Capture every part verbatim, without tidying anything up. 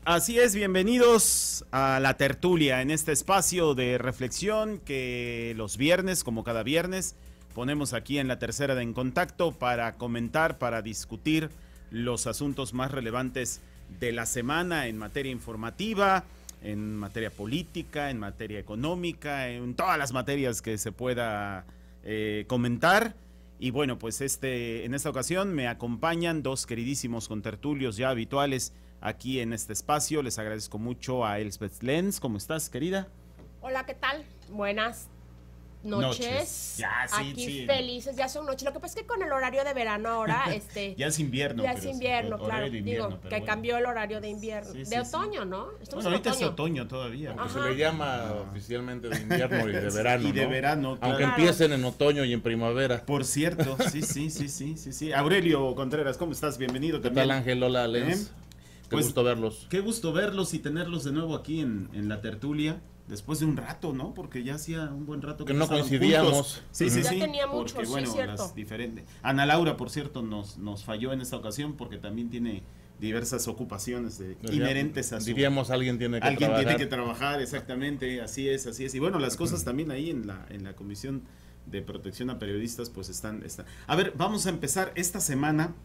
Así es, bienvenidos a La Tertulia, en este espacio de reflexión que los viernes, como cada viernes, ponemos aquí en La Tercera de En Contacto para comentar, para discutir los asuntos más relevantes de la semana en materia informativa, en materia política, en materia económica, en todas las materias que se pueda eh, comentar. Y bueno, pues este, en esta ocasión me acompañan dos queridísimos contertulios ya habituales aquí en este espacio. Les agradezco mucho a Elspeth Lenz. ¿Cómo estás, querida? Hola, ¿qué tal? Buenas noches. Noches. Ya, sí, aquí sí. felices, ya son noches. Lo que pasa es que con el horario de verano ahora, este... ya es invierno. Ya es invierno, sí, claro. invierno, Digo, que bueno. cambió el horario de invierno. Sí, sí, de sí. otoño, ¿no? Estamos Bueno, ahorita en otoño. es otoño todavía. Aunque Ajá. se le llama Ah. oficialmente de invierno y de verano, Y de ¿no? verano, claro. Aunque empiecen en otoño y en primavera. Por cierto, sí, sí, sí, sí, sí, sí. Aurelio Contreras, ¿cómo estás? Bienvenido ¿Qué también. tal, Ángel? Hola, Lenz. ¿Eh? Qué Pues, gusto verlos. Qué gusto verlos y tenerlos de nuevo aquí en, en La Tertulia. Después de un rato, ¿no? Porque ya hacía un buen rato que no estaban coincidíamos. juntos. Sí, sí, Ya sí. tenía porque, mucho, sí, bueno, cierto. las diferentes. Ana Laura, por cierto, nos, nos falló en esta ocasión porque también tiene diversas ocupaciones de, inherentes a su... Diríamos, alguien tiene que Alguien trabajar. tiene que trabajar, exactamente, así es, así es. Y bueno, las cosas también ahí en la, en la Comisión de Protección a Periodistas, pues están, están. A ver, vamos a empezar esta semana,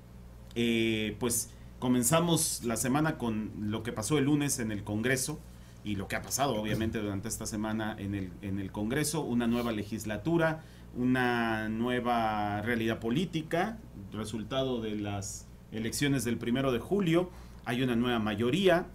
eh, pues comenzamos la semana con lo que pasó el lunes en el Congreso y lo que ha pasado obviamente durante esta semana en el, en el Congreso, una nueva legislatura, una nueva realidad política, resultado de las elecciones del primero de julio, hay una nueva mayoría,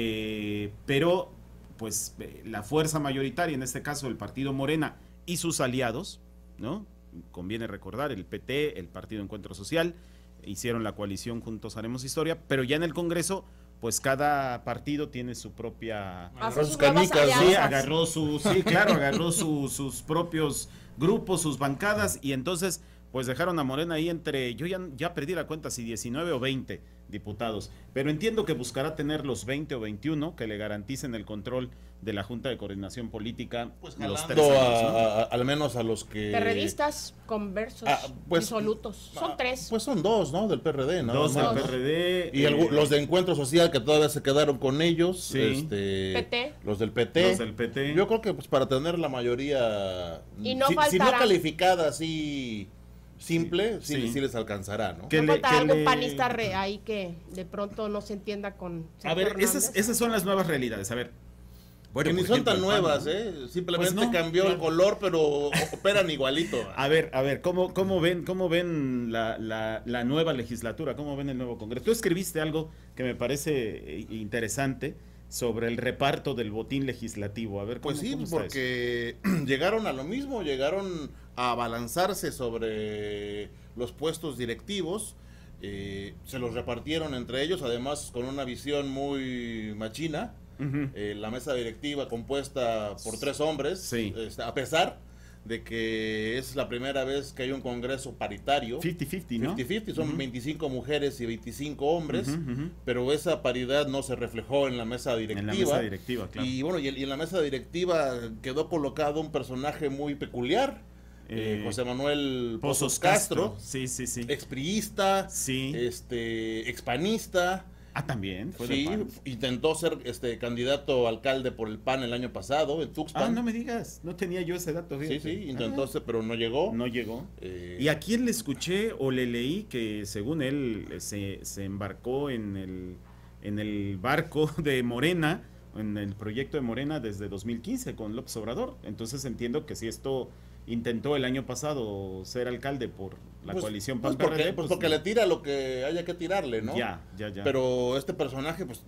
eh, pero pues eh, la fuerza mayoritaria, en este caso el partido Morena y sus aliados, ¿no? Conviene recordar, el P T, el Partido Encuentro Social, hicieron la coalición Juntos Haremos Historia, pero ya en el Congreso, pues cada partido tiene su propia... Agarró sus nuevas canicas, alianzas. Sí, agarró sus, sí, claro, agarró su, sus propios grupos, sus bancadas, y entonces pues dejaron a Morena ahí entre, yo ya, ya perdí la cuenta si diecinueve o veinte diputados, pero entiendo que buscará tener los veinte o veintiuno que le garanticen el control de la Junta de Coordinación Política, Pues los jalando tres a, años, ¿no? a- a- al menos a los que... Perredistas, conversos, Ah, pues, disolutos. Son ah, tres. Pues son dos, ¿no? Del P R D, ¿no? Dos del Dos. P R D. Y eh, algu- los de Encuentro Social que todavía se quedaron con ellos. Sí. Este, P T. Los del P T. Los del P T. Yo creo que pues para tener la mayoría, Y no si, si no faltará. calificada así simple, sí, Sí. sí les alcanzará, ¿no? Que No le- falta que algún le- panista re ahí que de pronto no se entienda con A Sergio ver, Hernández. esas, esas son las nuevas realidades. A ver. que ni por son ejemplo, tan el P A N, nuevas, ¿no? ¿eh? Simplemente Pues no, cambió claro. el color, pero operan igualito. A ver, a ver, ¿cómo, cómo ven, cómo ven la, la, la nueva legislatura? ¿Cómo ven el nuevo Congreso? Tú escribiste algo que me parece eh, interesante sobre el reparto del botín legislativo. A ver, ¿cómo, Pues sí, cómo está eso? porque llegaron a lo mismo, llegaron a abalanzarse sobre los puestos directivos, eh, se los repartieron entre ellos, además con una visión muy machina. Ujú. Eh, la mesa directiva compuesta por tres hombres, Sí. este, a pesar de que es la primera vez que hay un congreso paritario, cincuenta cincuenta, ¿no? cincuenta cincuenta, son Ujú. veinticinco mujeres y veinticinco hombres, Ujú, ujú. pero esa paridad no se reflejó en la mesa directiva. En la mesa directiva, claro. Y bueno, y, y en la mesa directiva quedó colocado un personaje muy peculiar, eh, Eh, José Manuel Pozos Pozos Castro, Sí, sí, sí. expriista, Sí. este, expanista. Ah, también. Fue del Sí, P A N. intentó ser este candidato a alcalde por el P A N el año pasado en Tuxpan. Ah, no me digas. No tenía yo ese dato. Sí, fíjate. sí, intentó Ah, ser, pero no llegó. no llegó. Eh, ¿Y a quién le escuché o le leí que según él eh, se, se embarcó en el, en el barco de Morena, en el proyecto de Morena desde dos mil quince con López Obrador? Entonces entiendo que si esto intentó el año pasado ser alcalde por la pues, coalición pues P A N-P R D, porque, pues porque le tira lo que haya que tirarle, ¿no? Ya, ya, ya. Pero este personaje, pues,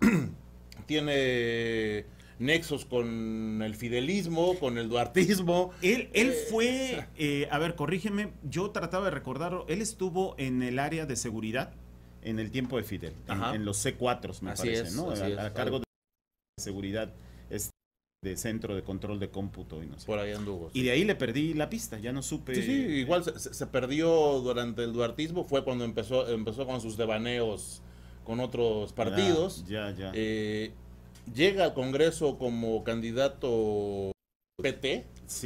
tiene nexos con el fidelismo, con el duartismo. Él, él Eh, fue, eh, a ver, corrígeme, yo trataba de recordarlo, él estuvo en el área de seguridad en el tiempo de Fidel, en, Ajá. en los C cuatro, me Así parece, es, ¿no? así A, es. a cargo de seguridad este, de centro de control de cómputo y no sé. Por ahí anduvo. Y de ahí le perdí la pista, ya no supe. Sí, sí, igual se, se- se perdió durante el duartismo, fue cuando empezó, empezó con sus devaneos con otros partidos. Ya, ya. ya. Eh, llega al Congreso como candidato P T, sí.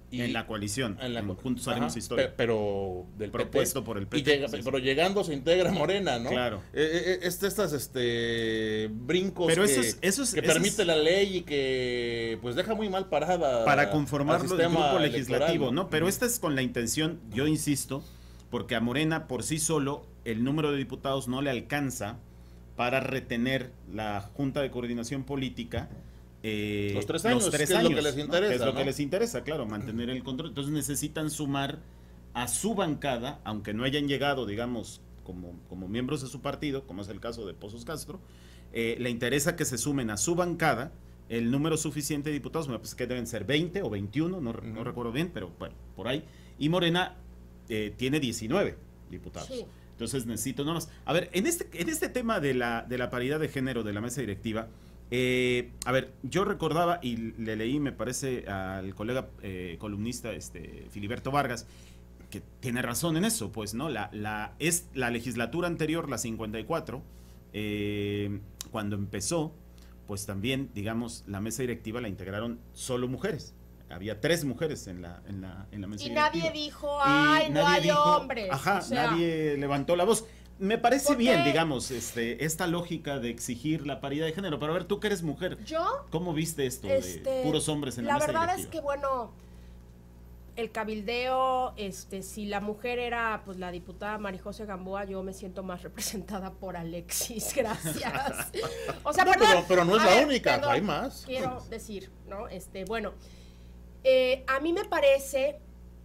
Y en la coalición, en la, en Juntos Haremos ajá, Historia. pe- Pero del propuesto P T, por el P y T. llega, Sí, sí. Pero llegando se integra Morena, ¿no? Claro. Eh, eh, este, estas este, brincos Pero que, eso es, eso es, que eso permite es la ley y que pues deja muy mal parada para conformar el grupo legislativo, electoral, ¿no? Pero uh-huh. esta es con la intención, yo insisto, porque a Morena por sí solo el número de diputados no le alcanza para retener la Junta de Coordinación Política. Eh, los tres años, los tres que es años, lo que les ¿no? interesa. Que es lo ¿no? que les interesa, claro, mantener el control. Entonces necesitan sumar a su bancada, aunque no hayan llegado, digamos, como, como miembros de su partido, como es el caso de Pozos Castro, eh, le interesa que se sumen a su bancada el número suficiente de diputados, pues que deben ser veinte o veintiuno, no, uh-huh. no recuerdo bien, pero bueno, por ahí. Y Morena eh, tiene diecinueve diputados. Sí. Entonces necesito no más. A ver, en este, en este tema de la, de la paridad de género de la mesa directiva, eh, a ver, yo recordaba y le leí, me parece, al colega eh, columnista este, Filiberto Vargas, que tiene razón en eso, pues, ¿no? La, la, es la legislatura anterior, la cincuenta y cuatro, eh, cuando empezó, pues también, digamos, la mesa directiva la integraron solo mujeres. Había tres mujeres en la, en la, en la mesa y directiva. Nadie dijo, ay, no hay dijo, hombres. Ajá, o sea, nadie levantó la voz. Me parece bien, digamos, este, esta lógica de exigir la paridad de género. Pero a ver, tú que eres mujer, ¿yo? ¿Cómo viste esto este, de puros hombres en la, la mesa directiva? La verdad es que, bueno, el cabildeo, este, si la mujer era, pues, la diputada Marijose Gamboa, yo me siento más representada por Alexis, gracias. O sea, no, perdón, pero, pero no es la ver, única, perdón, hay más. Quiero decir, ¿no? Este, bueno, eh, a mí me parece...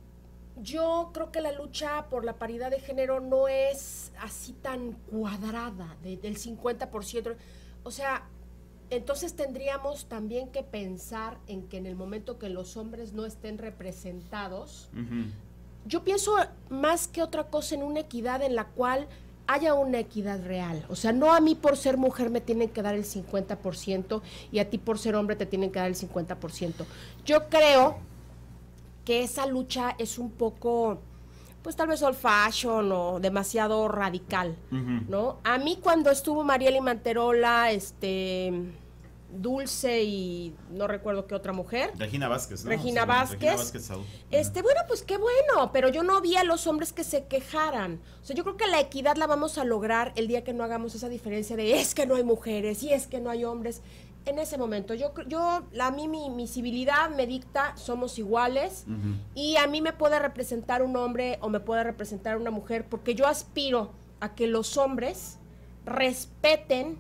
Yo creo que la lucha por la paridad de género no es así tan cuadrada, de, del cincuenta por ciento. O sea, entonces tendríamos también que pensar en que en el momento que los hombres no estén representados, uh-huh. yo pienso más que otra cosa en una equidad en la cual haya una equidad real. O sea, no a mí por ser mujer me tienen que dar el cincuenta por ciento y a ti por ser hombre te tienen que dar el cincuenta por ciento. Yo creo que esa lucha es un poco, pues tal vez old fashion o demasiado radical, uh-huh. ¿no? A mí cuando estuvo Marieli Manterola, este, Dulce y no recuerdo qué otra mujer. Regina Vázquez, ¿no? Regina sí, Vázquez. Regina Vázquez este, bueno, pues qué bueno, pero yo no vi a los hombres que se quejaran. O sea, yo creo que la equidad la vamos a lograr el día que no hagamos esa diferencia de es que no hay mujeres y es que no hay hombres. En ese momento, yo, yo a mí mi, mi civilidad me dicta, somos iguales, uh-huh. y a mí me puede representar un hombre o me puede representar una mujer, porque yo aspiro a que los hombres respeten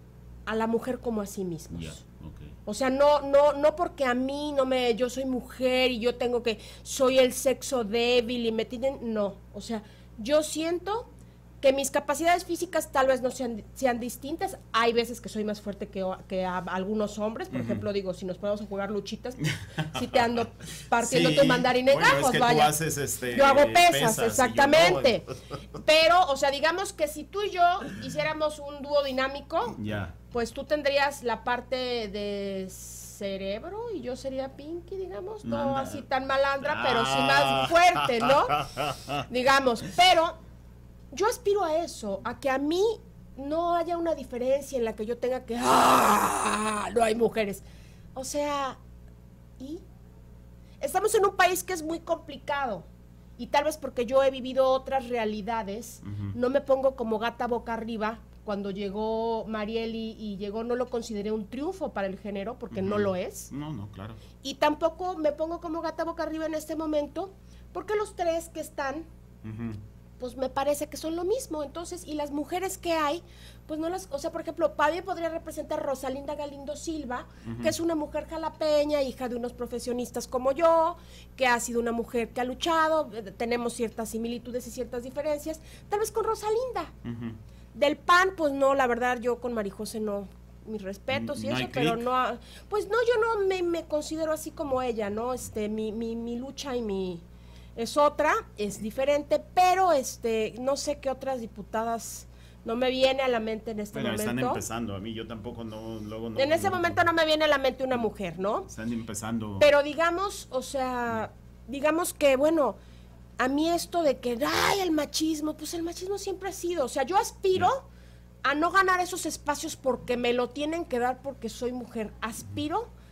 a la mujer como a sí mismos. Yeah, okay. O sea, no, no, no porque a mí no me, yo soy mujer y yo tengo que, soy el sexo débil y me tienen, no. O sea, yo siento que mis capacidades físicas tal vez no sean, sean distintas. Hay veces que soy más fuerte que, que a, a algunos hombres. Por uh-huh. ejemplo, digo, si nos ponemos a jugar luchitas, si te ando partiendo sí. tu mandarín en bueno, gajos, es que vaya. Tú haces este, yo hago pesas, pesas exactamente. No. Pero, o sea, digamos que si tú y yo hiciéramos un dúo dinámico, yeah. pues tú tendrías la parte de cerebro y yo sería Pinky, digamos. No Manda. así tan malandra, ah. pero sí más fuerte, ¿no? digamos, pero... Yo aspiro a eso, a que a mí no haya una diferencia en la que yo tenga que, ¡ah! No hay mujeres. O sea, ¿y? Estamos en un país que es muy complicado y tal vez porque yo he vivido otras realidades, uh-huh. no me pongo como gata boca arriba. Cuando llegó Marieli y llegó, no lo consideré un triunfo para el género, porque uh-huh. no lo es. No, no, claro. Y tampoco me pongo como gata boca arriba en este momento, porque los tres que están... Uh-huh. pues me parece que son lo mismo, entonces, y las mujeres que hay, pues no las, o sea, por ejemplo, Pablo podría representar a Rosalinda Galindo Silva, uh-huh. que es una mujer jalapeña, hija de unos profesionistas como yo, que ha sido una mujer que ha luchado, tenemos ciertas similitudes y ciertas diferencias, tal vez con Rosalinda. Uh-huh. Del P A N, pues no, la verdad, yo con Marijose no, mis respetos y no eso, pero no, pues no, yo no me, me considero así como ella, ¿no? Este, mi, mi, mi lucha y mi... es otra, es diferente, pero este, no sé qué otras diputadas, no me viene a la mente en este bueno, momento. Están empezando, a mí yo tampoco no, luego no. En ese no, momento no me viene a la mente una mujer, ¿no? Están empezando. Pero digamos, o sea, digamos que, bueno, a mí esto de que, ay, el machismo, pues el machismo siempre ha sido, o sea, yo aspiro no. a no ganar esos espacios porque me lo tienen que dar porque soy mujer, aspiro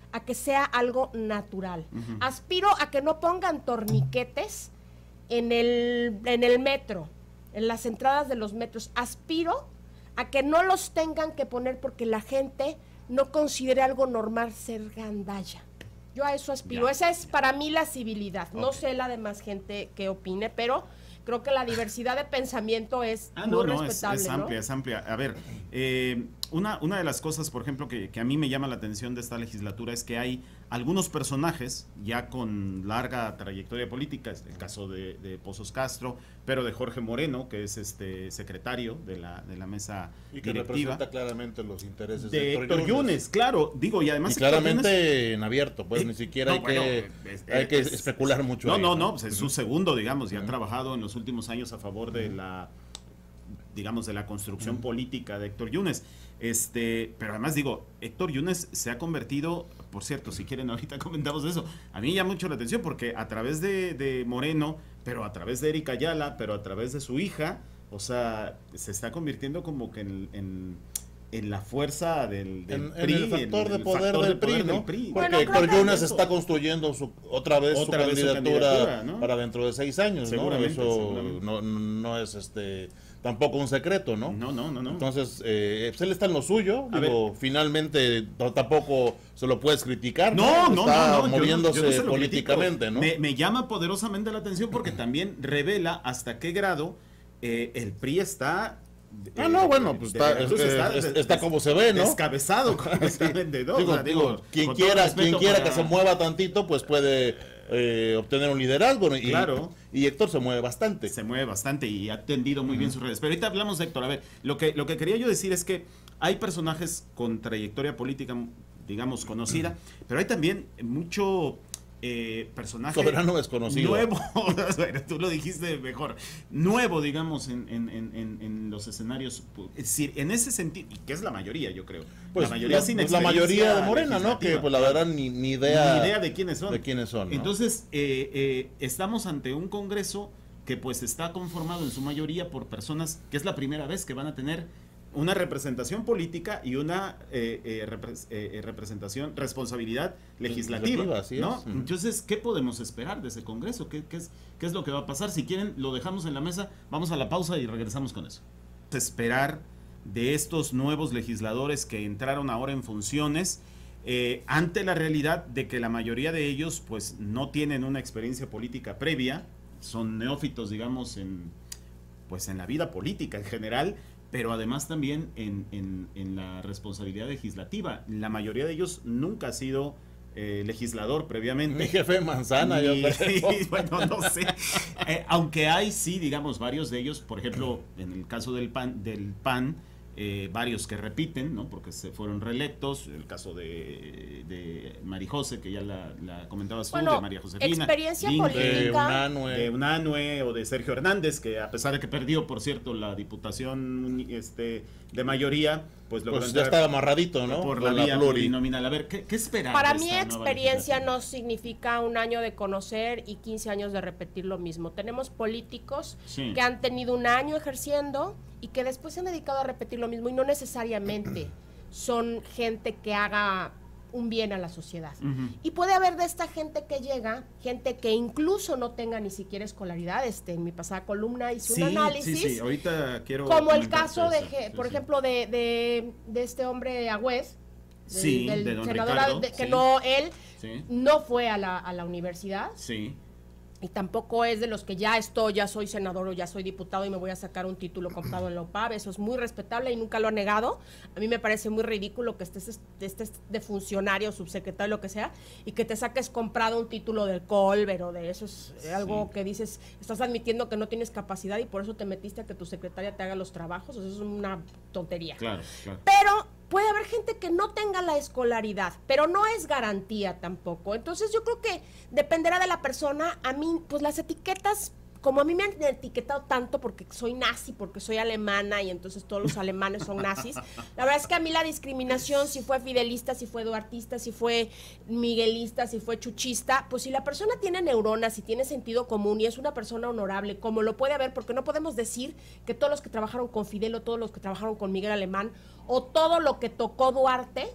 a que sea algo natural. Uh-huh. Aspiro a que no pongan torniquetes en el, en el metro, en las entradas de los metros. Aspiro a que no los tengan que poner porque la gente no considere algo normal ser gandalla. Yo a eso aspiro. Ya, Esa es ya. para mí la civilidad. Okay. No sé la demás gente que opine, pero creo que la diversidad de pensamiento es ah, muy no, no, respetable. Es, es amplia, ¿no? es amplia. A ver, eh, una, una de las cosas, por ejemplo, que, que a mí me llama la atención de esta legislatura es que hay algunos personajes ya con larga trayectoria política, el caso de, de Pozos Castro, pero de Jorge Moreno, que es este secretario de la, de la mesa y que directiva. representa claramente los intereses de, de Héctor Yunes, claro, digo, y además... Y claramente Yunes, en abierto, pues eh, ni siquiera no, hay, bueno, que, es, hay que es, especular mucho. No, ahí, no, no, pues es su segundo, digamos, y uh-huh. ha trabajado en los últimos años a favor de la, digamos, de la construcción uh-huh. política de Héctor Yunes. Este, pero además digo, Héctor Yunes se ha convertido, por cierto, si quieren ahorita comentamos eso, a mí me llama mucho la atención porque a través de, de Moreno, pero a través de Erika Ayala, pero a través de su hija, o sea, se está convirtiendo como que en, en, en la fuerza del, del en, P R I. En el factor en, de el poder, factor del, de poder P R I, ¿no? del P R I. Porque bueno, Héctor Yunes está construyendo su, otra vez otra su vez candidatura, su candidatura ¿no? para dentro de seis años, ¿no? Eso seguramente. No, no es este... tampoco un secreto, ¿no? No, no, no, no. Entonces, eh, pues él está en lo suyo, a digo, ver. finalmente no, tampoco se lo puedes criticar, ¿no? No, está no, no, moviéndose yo no, yo no políticamente, ¿no? Me, me llama poderosamente la atención porque también revela hasta qué grado eh, el P R I está... Ah, no, bueno, pues está, es, está, es, está des, como se ve, ¿no? Descabezado completamente, ¿no? Digo, o sea, digo, quien quiera, quien quiera para... que se mueva tantito, pues puede eh, obtener un liderazgo, y, claro. y Héctor se mueve bastante. Se mueve bastante y ha atendido muy uh-huh. bien sus redes. Pero ahorita hablamos de Héctor. A ver, lo que, lo que quería yo decir es que hay personajes con trayectoria política, digamos, conocida, uh-huh. pero hay también mucho... Eh, personaje soberano desconocido nuevo, bueno, tú lo dijiste mejor, nuevo, digamos, en, en, en, en los escenarios, es decir, en ese sentido, y que es la mayoría, yo creo, pues la mayoría la, sin pues la mayoría de Morena, ¿no? Que pues la verdad ni, ni idea ni idea de quiénes son, de quiénes son, ¿no? Entonces eh, eh, estamos ante un Congreso que pues está conformado en su mayoría por personas que es la primera vez que van a tener una representación política y una eh, eh, repre eh, representación, responsabilidad legislativa, legislativa ¿no? Es. Entonces, ¿qué podemos esperar de ese Congreso? ¿Qué, qué, es, ¿Qué es lo que va a pasar? Si quieren, lo dejamos en la mesa, vamos a la pausa y regresamos con eso. Esperar de estos nuevos legisladores que entraron ahora en funciones, eh, ante la realidad de que la mayoría de ellos pues no tienen una experiencia política previa, son neófitos, digamos, en, pues, en la vida política en general, pero además también en, en, en la responsabilidad legislativa. La mayoría de ellos nunca ha sido eh, legislador previamente. Mi jefe Manzana, y, yo creo. Y, bueno, no sé. Eh, aunque hay, sí, digamos, varios de ellos, por ejemplo, en el caso del P A N, del P A N eh, varios que repiten, ¿no? Porque se fueron reelectos, el caso de, de Marijose, que ya la, la comentabas bueno, tú, de María Josefina. Experiencia Link, política. De Unanue. De Unanue o de Sergio Hernández, que a pesar de que perdió, por cierto, la diputación este, de mayoría, pues lo pues ya estaba amarradito, ¿no? Por la, la vía plurinominal. A ver, ¿qué, qué esperar? Para mí experiencia no significa un año de conocer y quince años de repetir lo mismo. Tenemos políticos sí. que han tenido un año ejerciendo y que después se han dedicado a repetir lo mismo y no necesariamente son gente que haga un bien a la sociedad. Uh-huh. Y puede haber de esta gente que llega, gente que incluso no tenga ni siquiera escolaridad. Este, en mi pasada columna hice sí, un análisis. Sí, sí, ahorita quiero como el caso de, eso, por sí, ejemplo, de, de, de este hombre Agüez, de, sí, del de don senador, Ricardo, de, que sí. no, él sí. no fue a la, a la universidad. Sí. Y tampoco es de los que ya estoy, ya soy senador o ya soy diputado y me voy a sacar un título comprado en la O P A B. Eso es muy respetable y nunca lo ha negado. A mí me parece muy ridículo que estés, estés de funcionario, subsecretario, lo que sea, y que te saques comprado un título del Colbert o de eso. Es sí. algo que dices, estás admitiendo que no tienes capacidad y por eso te metiste a que tu secretaria te haga los trabajos. Eso es una tontería. Claro, claro. Pero puede haber gente que no tenga la escolaridad, pero no es garantía tampoco. Entonces yo creo que dependerá de la persona. A mí, pues las etiquetas, como a mí me han etiquetado tanto porque soy nazi, porque soy alemana y entonces todos los alemanes son nazis, la verdad es que a mí la discriminación, si fue fidelista, si fue duartista, si fue miguelista, si fue chuchista, pues si la persona tiene neuronas, si tiene sentido común y es una persona honorable, como lo puede haber, porque no podemos decir que todos los que trabajaron con Fidel o todos los que trabajaron con Miguel Alemán o todo lo que tocó Duarte,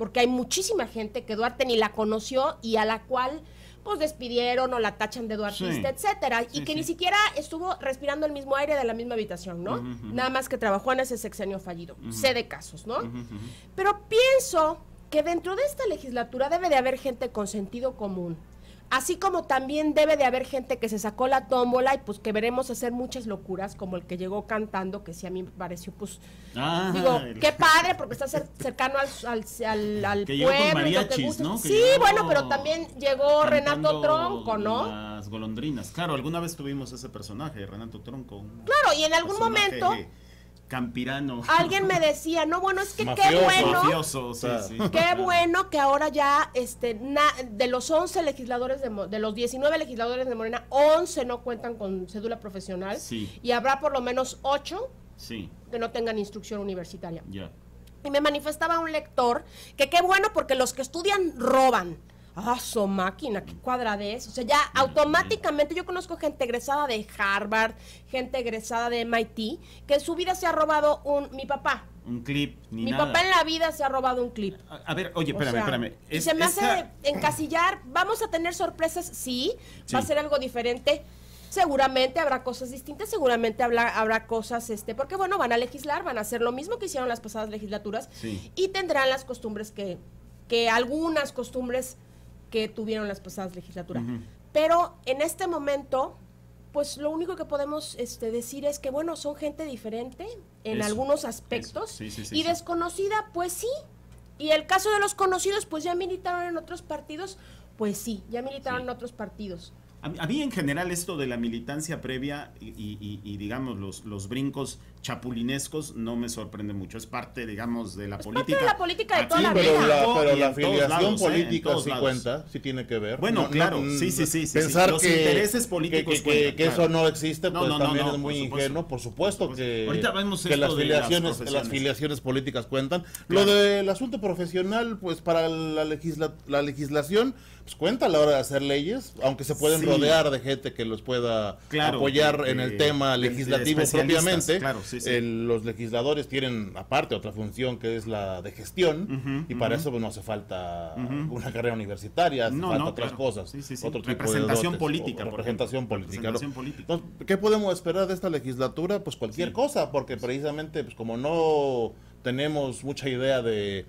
porque hay muchísima gente que Duarte ni la conoció y a la cual pues despidieron o la tachan de duartista, sí. etcétera, sí, y que sí. ni siquiera estuvo respirando el mismo aire de la misma habitación, ¿no? Uh-huh, uh-huh. Nada más que trabajó en ese sexenio fallido. Uh-huh. Sé de casos, ¿no? Uh-huh, uh-huh. Pero pienso que dentro de esta legislatura debe de haber gente con sentido común, así como también debe de haber gente que se sacó la tómbola y pues que veremos hacer muchas locuras, como el que llegó cantando, que sí a mí me pareció, pues, ah, digo, el... qué padre, porque está cer cercano al, al, al, al que pueblo. Llegó con mariachis, ¿no? Sí, bueno, pero también llegó Renato Tronco, ¿no? Las golondrinas, claro, alguna vez tuvimos ese personaje, Renato Tronco. Claro, y en algún momento... campirano. Alguien me decía, no, bueno, es que mafioso, qué bueno, mafioso, sí, sí, qué claro. bueno que ahora ya, este, na, de los once legisladores, de, de los diecinueve legisladores de Morena, once no cuentan con cédula profesional, sí. y habrá por lo menos ocho sí. que no tengan instrucción universitaria. Yeah. Y me manifestaba un lector que qué bueno porque los que estudian roban. Ah, su máquina, qué cuadradez. O sea, ya automáticamente yo conozco gente egresada de Harvard, gente egresada de M I T, que en su vida se ha robado un... Mi papá. Un clip, ni Mi nada. papá en la vida se ha robado un clip. A, a ver, oye, espérame, o sea, espérame. Es, y se me esta... hace encasillar. ¿Vamos a tener sorpresas? Sí. sí. ¿Va a ser algo diferente? Seguramente habrá cosas distintas, seguramente habrá, habrá cosas, este, porque bueno, van a legislar, van a hacer lo mismo que hicieron las pasadas legislaturas sí. y tendrán las costumbres que, que algunas costumbres que tuvieron las pasadas legislaturas. Uh-huh. Pero en este momento, pues lo único que podemos este, decir es que, bueno, son gente diferente en eso, algunos aspectos sí, sí, sí, y sí. desconocida, pues sí. Y el caso de los conocidos, pues ya militaron en otros partidos, pues sí, ya militaron sí. en otros partidos. A, a mí en general esto de la militancia previa y, y, y digamos los, los brincos chapulinescos no me sorprende mucho, es parte digamos de la es política. Parte de la política de Aquí, toda la pero vida. La, pero la afiliación lados, política ¿eh? sí lados. cuenta, sí tiene que ver. Bueno, no, claro, no, sí, sí, sí. sí pensar sí. Los que, intereses políticos que, que, cuentan, que claro. eso no existe, pues no, no, también no, no, es muy por ingenuo, por supuesto, por que, Ahorita vemos que las esto de filiaciones, las las filiaciones políticas cuentan. Claro. Lo del asunto profesional, pues para la, legisla, la legislación, pues cuenta a la hora de hacer leyes, aunque se pueden sí. rodear de gente que los pueda claro, apoyar de, en el tema legislativo de propiamente. Claro, sí, sí. El, los legisladores tienen aparte otra función que es la de gestión uh-huh, y uh-huh. para eso pues, no hace falta uh-huh. una carrera universitaria, hace no, falta no, otras claro. cosas, sí, sí, sí. otro tipo representación de dotes, política, representación por política. Representación ¿no? política. Entonces, ¿qué podemos esperar de esta legislatura? Pues cualquier sí. cosa, porque precisamente pues como no tenemos mucha idea de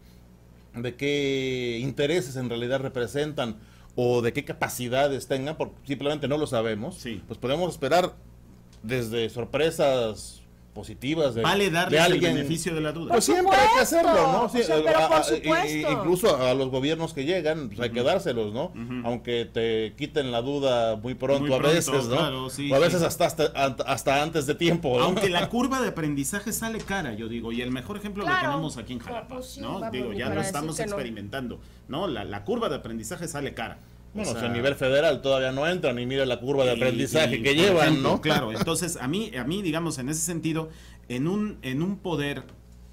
de qué intereses en realidad representan o de qué capacidades tengan, porque simplemente no lo sabemos, sí. pues podemos esperar desde sorpresas positivas de, vale darles de alguien, el beneficio de la duda. Pues siempre hay que hacerlo, ¿no? Sí, o sea, pero por supuesto. Y, incluso a los gobiernos que llegan, pues hay uh-huh. que dárselos, ¿no? Uh-huh. Aunque te quiten la duda muy pronto, muy pronto a veces, ¿no? Claro, sí, o a veces sí. hasta, hasta hasta antes de tiempo, ¿no? Aunque la curva de aprendizaje sale cara, yo digo, y el mejor ejemplo claro. lo tenemos aquí en Jalapa, pues sí, ¿no? Vamos, digo, ya lo estamos experimentando, ¿no? La, la curva de aprendizaje sale cara. Bueno, o sea, si a nivel federal todavía no entran y mira la curva de aprendizaje y, y, que llevan, ejemplo, ¿no? Claro, entonces a mí, a mí, digamos, en ese sentido, en un, en un poder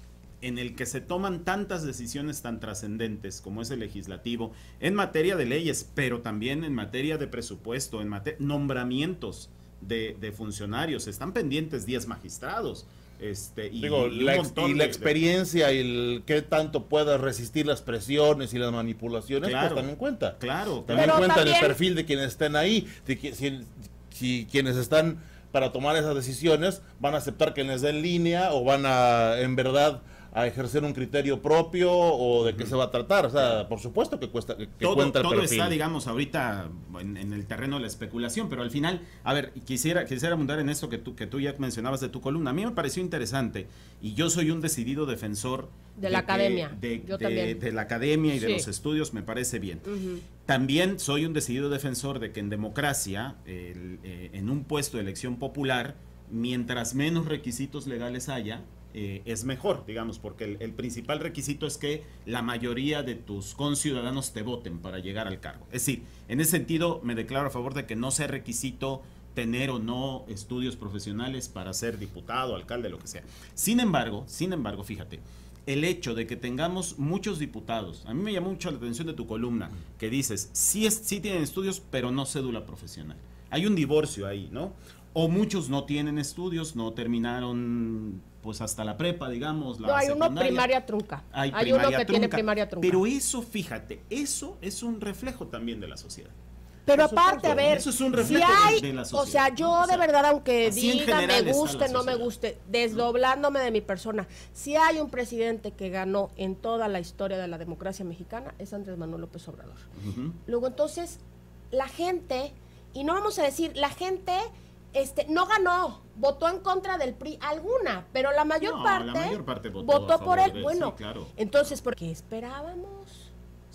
en el que se toman tantas decisiones tan trascendentes como es el legislativo, en materia de leyes, pero también en materia de presupuesto, en materia nombramientos de, de funcionarios, están pendientes diez magistrados. Este, y, Digo, y, la, un ex, y de, la experiencia de... y el qué tanto pueda resistir las presiones y las manipulaciones, claro, pues también cuenta. Claro, también pero cuenta también... el perfil de quienes estén ahí, de que, si, si quienes están para tomar esas decisiones van a aceptar que les den línea o van a, en verdad, a ejercer un criterio propio o de qué uh-huh. se va a tratar. O sea, por supuesto que cuesta que todo, cuenta el todo perfil. Está, digamos, ahorita en, en el terreno de la especulación, pero al final, a ver, quisiera quisiera abundar en esto que tú que tú ya mencionabas de tu columna. A mí me pareció interesante y yo soy un decidido defensor de, de la que, academia. De, yo de, también. de la academia y sí. de los estudios, me parece bien. Uh-huh. También soy un decidido defensor de que en democracia, el, eh, en un puesto de elección popular, mientras menos requisitos legales haya, Eh, es mejor, digamos, porque el, el principal requisito es que la mayoría de tus conciudadanos te voten para llegar al cargo. Es decir, en ese sentido me declaro a favor de que no sea requisito tener o no estudios profesionales para ser diputado, alcalde, lo que sea. Sin embargo, sin embargo, fíjate, el hecho de que tengamos muchos diputados, a mí me llamó mucho la atención de tu columna, que dices, sí, es, sí tienen estudios, pero no cédula profesional. Hay un divorcio ahí, ¿no? o muchos no tienen estudios, no terminaron pues hasta la prepa, digamos, la No, hay secundaria. uno primaria trunca. Hay, Hay primaria uno que trunca, tiene primaria trunca. Pero eso, fíjate, eso es un reflejo también de la sociedad. Pero Por aparte, supuesto, a ver, eso es un si reflejo hay, de, de la o sociedad. sea, yo ¿no? O sea, de verdad, aunque así en diga, general me está guste, la no me sociedad. guste, desdoblándome de mi persona, si hay un presidente que ganó en toda la historia de la democracia mexicana, es Andrés Manuel López Obrador. Uh-huh. Luego, entonces, la gente, y no vamos a decir, la gente este no ganó, votó en contra del P R I, alguna, pero la mayor No, parte, la mayor parte votó votó a por favor él. de él, Bueno, sí, claro. entonces, ¿por qué esperábamos?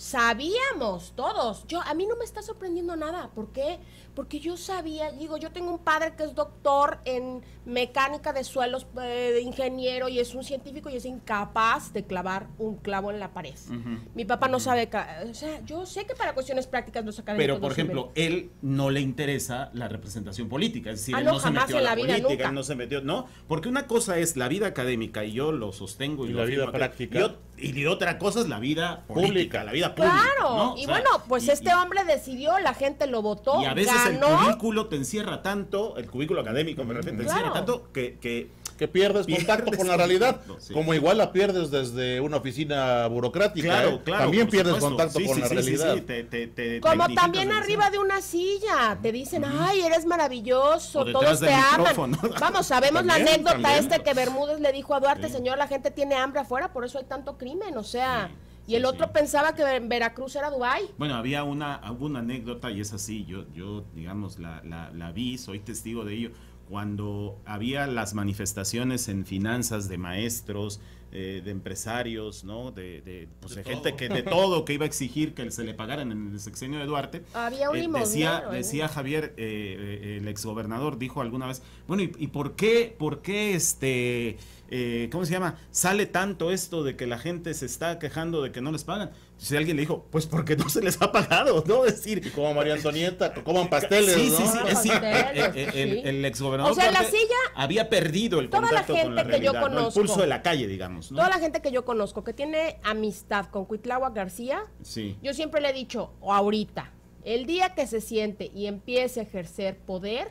Sabíamos todos. Yo a mí no me está sorprendiendo nada. ¿Por qué? Porque yo sabía, digo, yo tengo un padre que es doctor en mecánica de suelos, eh, ingeniero, y es un científico y es incapaz de clavar un clavo en la pared. Uh-huh. Mi papá no sabe, o sea, yo sé que para cuestiones prácticas los académicos Pero, por no ejemplo, sirven. él no le interesa la representación política, es decir, Ah, él no, no se jamás metió a en la, la vida, política, nunca. él no se metió, no, porque una cosa es la vida académica, y yo lo sostengo y, Y lo la vida afirmo, práctica. Y, ot- y otra cosa es la vida pública, Pública. la vida pública. Claro, ¿no? O y sea, bueno, pues y- este y- hombre decidió, la gente lo votó, Y a veces ganó. el cubículo te encierra tanto, el cubículo académico me refiero, te Claro. encierra tanto que, que Que pierdes Pierdes contacto con la realidad, contacto, sí. como igual la pierdes desde una oficina burocrática. claro, ¿eh? claro. También por pierdes supuesto. contacto Sí, con sí, la sí, sí, realidad. sí, te- te- te Como magnificas también demasiado. arriba de una silla, te dicen, ay, eres maravilloso, O detrás todos del te aman. micrófono. Vamos, sabemos la También, anécdota también. este que Bermúdez le dijo a Duarte, Sí. señor, la gente tiene hambre afuera, por eso hay tanto crimen, o sea, Sí, y el sí, otro sí. pensaba que en Veracruz era Dubái. Bueno, había una, hubo una anécdota y es así, yo, yo digamos, la, la, la vi, soy testigo de ello, cuando había las manifestaciones en finanzas de maestros, eh, de empresarios, ¿no? De, de, pues, De de gente todo. que de todo, que iba a exigir que se le pagaran en el sexenio de Duarte. Había un Eh, limosnero, decía, ¿eh? decía Javier, eh, eh, el exgobernador, dijo alguna vez, bueno, ¿y, y por qué, por qué este, eh, ¿cómo se llama? Sale tanto esto de que la gente se está quejando de que no les pagan. Si alguien le dijo, pues porque no se les ha pagado, ¿no? Es decir, Y como María Antonieta, que coman pasteles, sí, ¿no? sí, sí, Ah, es decir, pasteles, eh, eh, el, sí. el exgobernador O sea, la Duarte silla, había perdido el toda la contacto con la gente que yo realidad, ¿no? El conozco, pulso de la calle, digamos, ¿no? Toda la gente que yo conozco que tiene amistad con Cuitláhuac García, Sí. yo siempre le he dicho, o ahorita, el día que se siente y empiece a ejercer poder,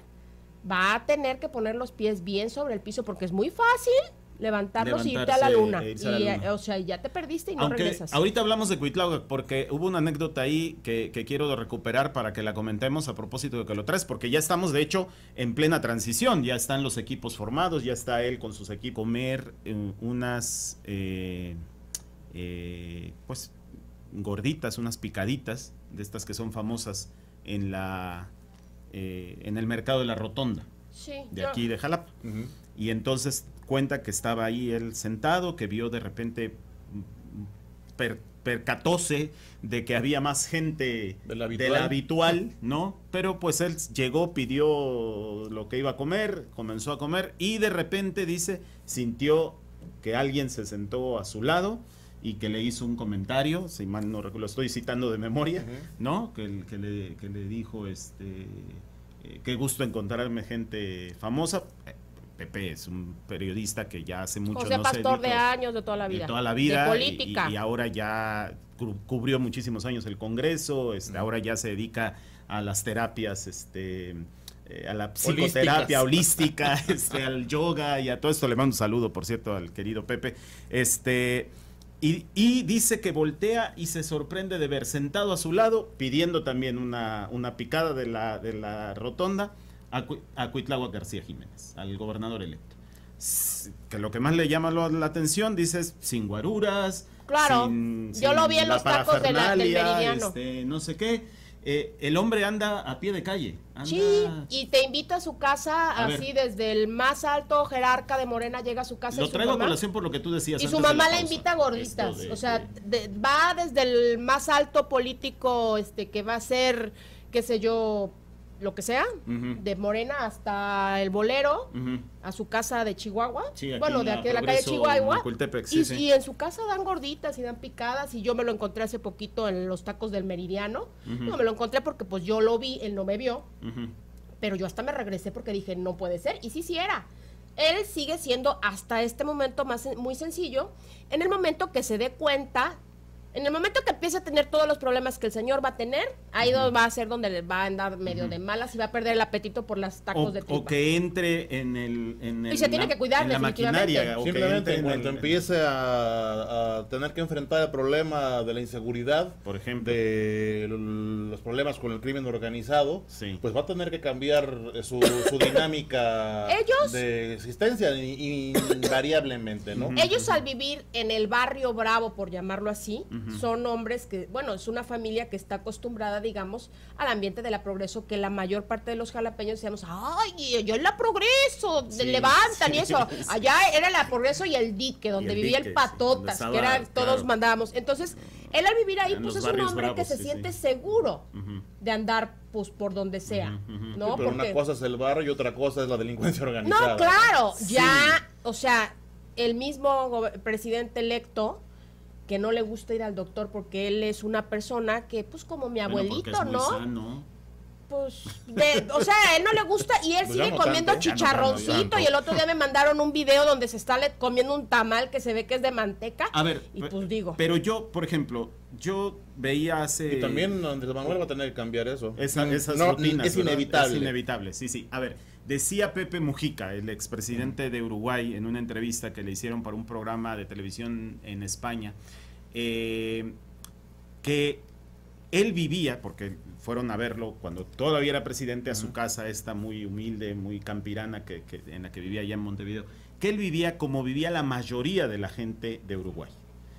va a tener que poner los pies bien sobre el piso porque es muy fácil levantarlos y irte a la Levantarse luna. e irse a la Y, luna. eh, o sea, ya te perdiste y no Aunque regresas. ahorita hablamos de Cuitláhuac porque hubo una anécdota ahí que, que quiero recuperar para que la comentemos a propósito de que lo traes, porque ya estamos de hecho en plena transición, ya están los equipos formados, ya está él con sus equipos, comer eh, unas eh, eh, pues gorditas, unas picaditas de estas que son famosas en la eh, en el mercado de la Rotonda Sí, de yo- aquí de Jalapa. Ujú. Y entonces cuenta que estaba ahí él sentado, que vio de repente, mm, per- percatóse de que había más gente De la de la habitual. habitual, ¿no? Pero pues él llegó, pidió lo que iba a comer, comenzó a comer y de repente dice, sintió que alguien se sentó a su lado y que le hizo un comentario, si mal no recuerdo, lo estoy citando de memoria, Ujú. ¿no? Que, que, le, que le dijo, este, eh, qué gusto encontrarme gente famosa. Eh, Pepe es un periodista que ya hace mucho José no se Pastor de dedica- años, de toda la vida. de toda la vida De y- política. Y, y ahora ya cu- cubrió muchísimos años el Congreso, este, Ujú. ahora ya se dedica a las terapias, este, eh, a la Holísticas. psicoterapia holística, este, al yoga y a todo esto. Le mando un saludo, por cierto, al querido Pepe. Este, y, y dice que voltea y se sorprende de ver sentado a su lado, pidiendo también una, una picada de la, de la rotonda, a, Cu- a Cuitláhuac García Jiménez, al gobernador electo. S- Que lo que más le llama lo- la atención, dices, sin guaruras. Claro, sin- yo sin lo vi en la los tacos de la- del parafernalia, Meridiano. este, no sé qué. Eh, el hombre anda a pie de calle. Anda, Sí, y te invita a su casa, A así ver. desde el más alto jerarca de Morena llega a su casa. Lo y su traigo a mamá- colación por lo que tú decías. Y su antes de mamá la la pausa. invita a gorditas, Esto de- o sea, de- de- va desde el más alto político, este, que va a ser, qué sé yo, lo que sea, Ujú. de Morena hasta el Bolero, Ujú. a su casa de Chihuahua, Sí, aquí bueno, en de la aquí de la calle Progreso, Chihuahua, Macultepec, y, sí, sí. y en su casa dan gorditas y dan picadas, y yo me lo encontré hace poquito en los tacos del Meridiano, Ujú. no me lo encontré porque pues yo lo vi, él no me vio, Ujú. pero yo hasta me regresé porque dije, no puede ser, y sí, sí era. Él sigue siendo hasta este momento más sen- muy sencillo, en el momento que se dé cuenta, En el momento que empiece a tener todos los problemas que el señor va a tener, ahí uh-huh. va a ser donde le va a andar medio uh-huh. de malas y va a perder el apetito por las tacos o, de tripa. O que entre en el... En el y se tiene la, que cuidar en la maquinaria. Simplemente en cuanto el, empiece a, a tener que enfrentar el problema de la inseguridad, por ejemplo, de los problemas con el crimen organizado, sí. pues va a tener que cambiar su, su dinámica ellos, de existencia invariablemente, ¿no? Ellos al vivir en el barrio Bravo, por llamarlo así, uh-huh. son hombres que, bueno, es una familia que está acostumbrada, digamos, al ambiente de la Progreso, que la mayor parte de los jalapeños decíamos, ay, yo en la Progreso, sí, levantan sí, y eso. Sí. Allá era la Progreso y el dique, donde el vivía dique, el Patotas, estaba, que era, todos claro. mandábamos. Entonces, él al vivir ahí, en pues es un hombre bravos, que se sí, siente sí. seguro uh-huh. de andar pues por donde sea, uh-huh, uh-huh. ¿no? Sí, pero Porque, una cosa es el barrio y otra cosa es la delincuencia organizada. No, claro, sí. ya, o sea, el mismo presidente electo que no le gusta ir al doctor porque él es una persona que, pues como mi abuelito, bueno, es muy ¿no? Sano. Pues, de, o sea, a él no le gusta y él pues sigue no comiendo tanto, chicharroncito no tanto, y el otro día me mandaron un video donde se está comiendo un tamal que se ve que es de manteca. A ver, y pues digo. Pero yo, por ejemplo, yo veía hace... Y también Andrés Manuel va a tener que cambiar eso. Esa, esas no, rutinas, es inevitable. Es inevitable, sí, sí. A ver, decía Pepe Mujica, el expresidente de Uruguay, en una entrevista que le hicieron para un programa de televisión en España, eh, que él vivía, porque fueron a verlo cuando todavía era presidente, a su casa esta muy humilde, muy campirana que, que, en la que vivía allá en Montevideo, que él vivía como vivía la mayoría de la gente de Uruguay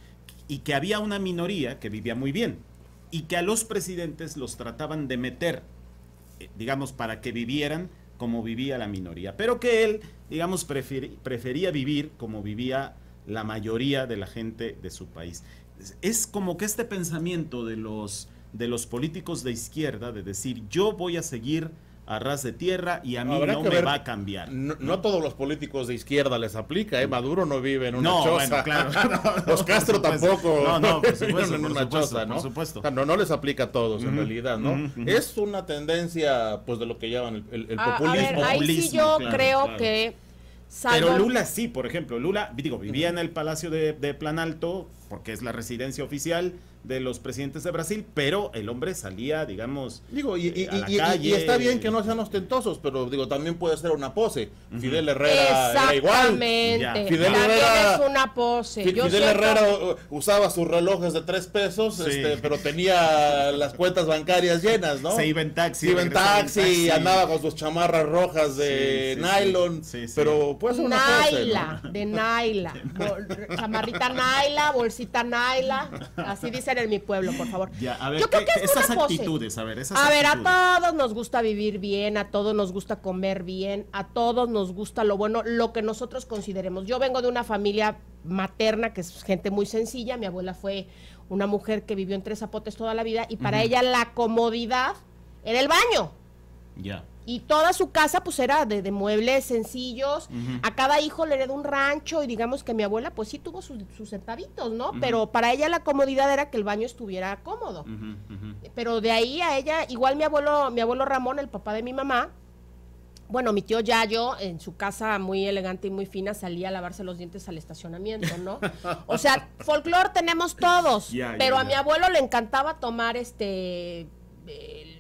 y que había una minoría que vivía muy bien y que a los presidentes los trataban de meter, eh, digamos, para que vivieran como vivía la minoría, pero que él, digamos, prefer, prefería vivir como vivía la mayoría de la gente de su país. Es como que este pensamiento de los, de los políticos de izquierda, de decir, yo voy a seguir a ras de tierra y a mí Habrá no me ver, va a cambiar. No, no a todos los políticos de izquierda les aplica, ¿eh? Maduro no vive en una no, choza. Bueno, claro. No, los Castro tampoco no, no, por supuesto, en una por supuesto, choza, ¿no? Por supuesto. O sea, no, no les aplica a todos, uh-huh, en realidad, ¿no? Uh-huh, uh-huh. Es una tendencia, pues, de lo que llaman el, el, el a, populismo. A ver, ahí populismo, sí yo claro, creo claro. que... Salvo... Pero Lula sí, por ejemplo, Lula, digo, vivía en el Palacio de, de Planalto, porque es la residencia oficial de los presidentes de Brasil, pero el hombre salía, digamos, digo, y, y, a la y, calle. Y está bien que no sean ostentosos, pero digo, también puede ser una pose. Uh-huh. Fidel Herrera era igual. Exactamente. Fidel Herrera es una pose. Fidel Yo Herrera siento... usaba sus relojes de tres pesos, sí. este, pero tenía las cuentas bancarias llenas, ¿no? Se iba en taxi. Se iba en taxi, taxi, andaba con sus chamarras rojas de sí, sí, nylon, sí, sí. pero puede ser una Naila, pose, ¿no? de Naila. Chamarrita Naila, bolsita Naila. Así dicen en mi pueblo, por favor. Ya, a ver, Yo creo que es esas una pose. actitudes, a ver, esas A actitudes. ver, a todos nos gusta vivir bien, a todos nos gusta comer bien, a todos nos gusta lo bueno, lo que nosotros consideremos. Yo vengo de una familia materna que es gente muy sencilla. Mi abuela fue una mujer que vivió en Tres Zapotes toda la vida y para uh-huh. ella la comodidad era el baño. Ya. Yeah. Y toda su casa pues era de, de muebles sencillos, uh-huh. a cada hijo le heredó un rancho y digamos que mi abuela pues sí tuvo sus, sus centavitos, ¿no? Uh-huh. Pero para ella la comodidad era que el baño estuviera cómodo. Uh-huh. Uh-huh. Pero de ahí a ella, igual mi abuelo, mi abuelo Ramón, el papá de mi mamá, bueno, mi tío Yayo, en su casa muy elegante y muy fina, salía a lavarse los dientes al estacionamiento, ¿no? O sea, folclore tenemos todos, yeah, pero yeah, a yeah. mi abuelo le encantaba tomar este el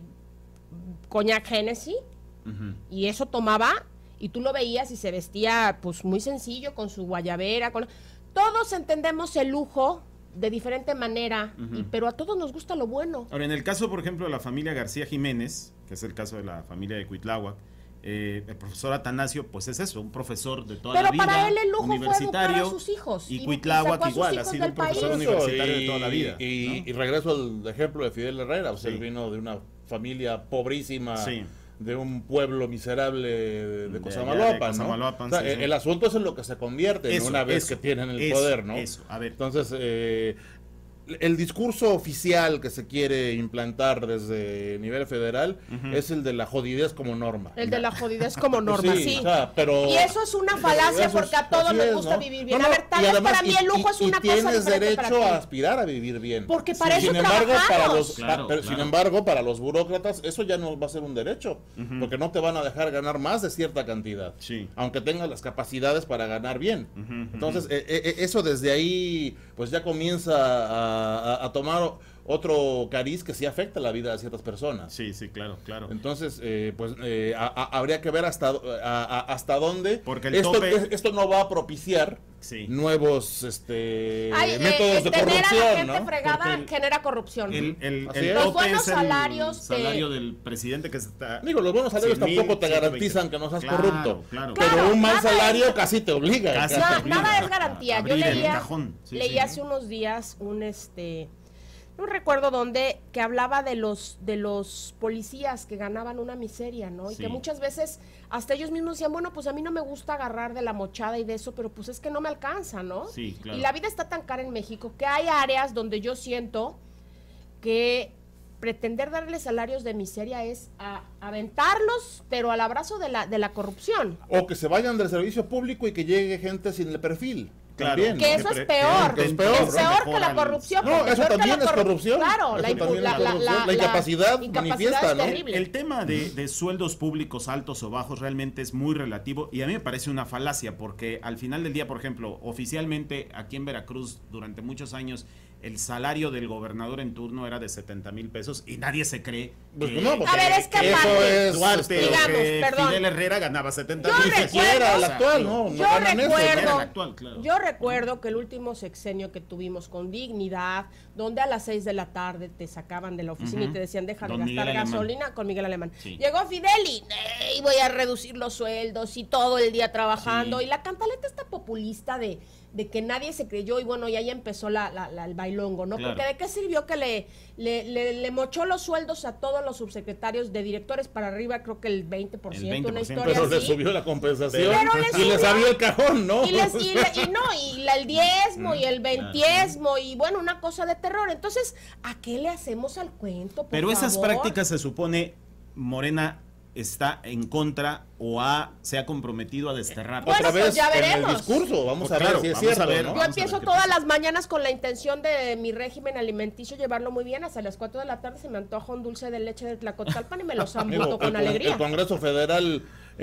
coñac Hennessy. Uh-huh. Y eso tomaba y tú lo veías y se vestía pues muy sencillo con su guayabera, con... todos entendemos el lujo de diferente manera, uh-huh. y, pero a todos nos gusta lo bueno. Ahora, en el caso, por ejemplo, de la familia García Jiménez, que es el caso de la familia de Cuitláhuac, eh, el profesor Atanasio, pues es eso, un profesor de toda pero la vida, para él el lujo universitario, fue educar a sus hijos. Y Cuitláhuac igual, ha sido un profesor país. universitario y, de toda la vida. Y, ¿no? y regreso al ejemplo de Fidel Herrera, o sea, sí. él vino de una familia pobrísima, sí. de un pueblo miserable de, de Cosamaloapan, ¿no? Cosamaloapan, o sea, sí, el, sí. el asunto es en lo que se convierte eso, una vez eso, que tienen el eso, poder, ¿no? Eso, a ver. Entonces, eh, el discurso oficial que se quiere implantar desde nivel federal uh-huh. es el de la jodidez como norma. El de la jodidez como norma, sí. sí. O sea, pero, y eso es una falacia porque a todos les gusta es, ¿no? vivir bien. No, no, a ver, tal vez además, para mí el lujo y, es una y cosa tienes derecho a aspirar a vivir bien. Porque para sí. eso sin embargo, para los, claro, pero, claro. sin embargo, para los burócratas eso ya no va a ser un derecho, uh-huh. porque no te van a dejar ganar más de cierta cantidad, sí. aunque tengas las capacidades para ganar bien. Uh-huh, uh-huh. Entonces, eh, eh, eso desde ahí pues ya comienza a, a, a tomar otro cariz que sí afecta la vida de ciertas personas. Sí, sí, claro, claro. Entonces, eh, pues eh, a, a, habría que ver hasta, a, a, hasta dónde Porque el esto, tope... esto no va a propiciar sí. nuevos este, Ay, métodos eh, de tener corrupción, a la gente ¿no? fregada el, genera corrupción. El, el, el, el los tope buenos es el salarios salario de... del presidente que está... Digo, los buenos salarios cien tampoco mil, te garantizan que no seas claro, corrupto. Claro, pero claro, un mal nada salario es, casi te obliga. Casi na, te obliga nada es garantía. Yo leía, sí, leí sí. hace unos días un este... no recuerdo dónde, que hablaba de los de los policías que ganaban una miseria, ¿no? Y sí. que muchas veces hasta ellos mismos decían, bueno, pues a mí no me gusta agarrar de la mochada y de eso, pero pues es que no me alcanza, ¿no? Sí, claro. Y la vida está tan cara en México que hay áreas donde yo siento que pretender darle salarios de miseria es a, aventarlos, pero al abrazo de la, de la corrupción. O que se vayan del servicio público y que llegue gente sin el perfil. Claro, también, que ¿no? eso que es peor, que es es peor, peor, es ¿no? peor que la Mejoran. corrupción. No, porque eso peor que también la es corru- corrupción. Claro, Eso la, impu- también la, es la, corrupción. la, La incapacidad incapacidad manifiesta, es ¿no? terrible. El tema de, de sueldos públicos altos o bajos realmente es muy relativo y a mí me parece una falacia porque al final del día, por ejemplo, oficialmente aquí en Veracruz durante muchos años el salario del gobernador en turno era de setenta mil pesos y nadie se cree Pues que, no, porque A ver, es que eso aparte, es, Duarte este, o digamos, que perdón. Fidel Herrera ganaba setenta Yo mil ni pesos. siquiera el O sea, actual, digo, no, no Yo ganan eso. recuerdo, Era el actual, claro. yo recuerdo que el último sexenio que tuvimos con dignidad, donde a las seis de la tarde te sacaban de la oficina Ujú. y te decían deja de Don gastar Miguel Alemán. gasolina con Miguel Alemán. Sí. Llegó Fidel y, "Ey, voy a reducir los sueldos y todo el día trabajando". Sí. Y la cantaleta está populista de, de que nadie se creyó y bueno, y ahí empezó la, la, la- el bailongo, ¿no? Claro. Porque de qué sirvió que le, le, le, le mochó los sueldos a todos los subsecretarios de directores para arriba, creo que el veinte por ciento, El una veinte por ciento. historia Pero le así. subió la compensación Pero le y subió. le salió el cajón, ¿no? Y, les, y, le- y no, y la- el diezmo y el veintiesmo y bueno, una cosa de terror. Entonces, ¿a qué le hacemos al cuento? Por Pero esas favor? prácticas se supone Morena está en contra o ha, se ha comprometido a desterrar. Bueno, Otra pues vez ya en el veremos. discurso, vamos Pues a ver claro, si es vamos a cierto, ver. ¿no? Yo Vamos a empiezo ver qué todas pasa. las mañanas con la intención de mi régimen alimenticio llevarlo muy bien. Hasta las cuatro de la tarde se me antoja un dulce de leche de Tlacotalpan y me los Digo, zambuto con el, alegría. el Congreso Federal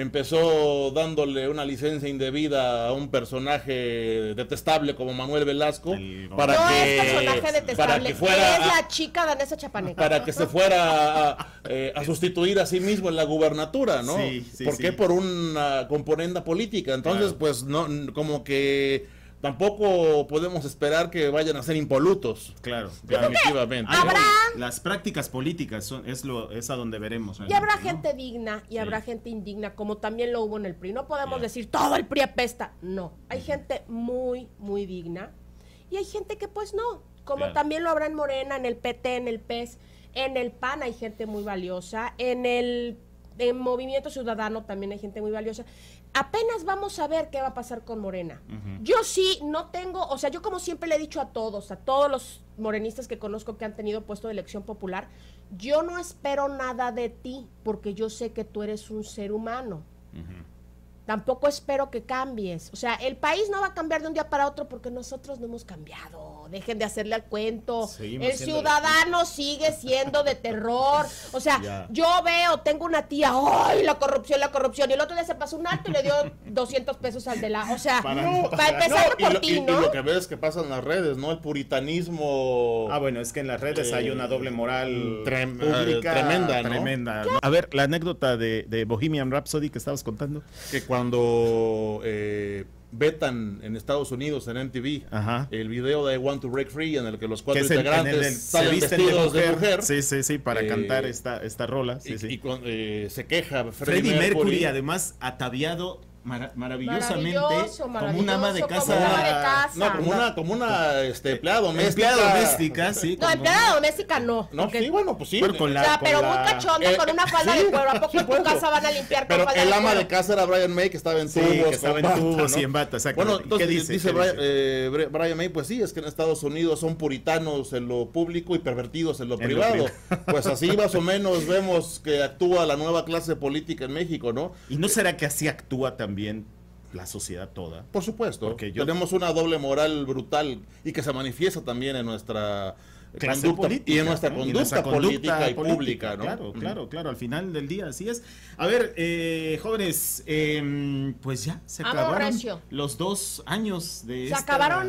empezó dándole una licencia indebida a un personaje detestable como Manuel Velasco El- para no que es personaje para detestable, que fuera es a- la chica danesa chapaneca. para que se fuera a, eh, a sustituir a sí mismo en la gubernatura, ¿no? Sí, sí, ¿Por sí. qué? Por una componenda política. Entonces, Claro. pues no, n- como que tampoco podemos esperar que vayan a ser impolutos. Claro, claro. Definitivamente. Ahí Habrá- voy. Las prácticas políticas son, es lo es a donde veremos. Y habrá realmente, ¿no? gente digna y Sí. habrá gente indigna, como también lo hubo en el P R I. No podemos Ya. decir todo el P R I apesta. No, hay gente muy, muy digna y hay gente que pues no. Como Claro. también lo habrá en Morena, en el P T, en el P E S, en el P A N hay gente muy valiosa, en el en Movimiento Ciudadano también hay gente muy valiosa. Apenas vamos a ver qué va a pasar con Morena. Ujú. Yo sí no tengo, o sea, yo como siempre le he dicho a todos, a todos los morenistas que conozco que han tenido puesto de elección popular, yo no espero nada de ti, porque yo sé que tú eres un ser humano. Ujú. Tampoco espero que cambies. O sea, el país no va a cambiar de un día para otro porque nosotros no hemos cambiado. Dejen de hacerle al cuento. Seguimos El siendo ciudadano sigue siendo de terror. O sea, Ya. yo veo, tengo una tía, ¡ay, la corrupción, la corrupción! Y el otro día se pasó un alto y le dio doscientos pesos al de la... O sea, Para- no, no, para empezar No, y, por lo, ti, y- y ¿no? lo que ves que pasa en las redes, ¿no? El puritanismo. Ah, bueno, es que en las redes hay una doble moral Trem- pública eh, tremenda, ¿no? tremenda, ¿no? A ver, la anécdota de, de Bohemian Rhapsody que estabas contando. Que cuando eh, vetan en Estados Unidos, en M T V, Ajá. el video de I Want to Break Free, en el que los Que cuatro es el- en integrantes el del- se salen visten vestidos de mujer. Sí, sí, sí, para Eh, cantar esta, esta rola. Sí, y, sí. y con- eh, se queja Freddie Mercury, además, ataviado mara- maravillosamente Maravilloso, como un ama de maravilloso, casa. como un ama de casa. No, como una, como una este, empleada doméstica. Empleada doméstica, sí. No, como- empleada doméstica no. No, porque- sí, bueno, pues sí. Bueno, con la- o sea, con pero la- muy cachondo, Eh, con una falda sí, de cuero. ¿A poco sí, en tu por eso. casa van a limpiar con Pero falda el de ama cuero? de casa era Brian May, que estaba en Sí, tubos. que estaba con en bata, tubos ¿no? y en bata, exacto. Bueno, ¿Y entonces qué dice? dice, ¿Qué Brian, dice? eh, Bri- Brian May, pues sí, es que en Estados Unidos son puritanos en lo público y pervertidos en lo En lo privado. privado. Pues así más o menos vemos que actúa la nueva clase política en México, ¿no? ¿Y no será que así actúa también la sociedad toda? Por supuesto, Porque yo- tenemos una doble moral brutal y que se manifiesta también en nuestra Clase conducta política, y en nuestra ¿no? conducta, Y nuestra conducta política y política, pública, ¿no? Claro, Ujú. claro, claro, al final del día así es. A ver, eh, jóvenes, eh, pues ya se Vamos, acabaron recio. los dos años de Se esta acabaron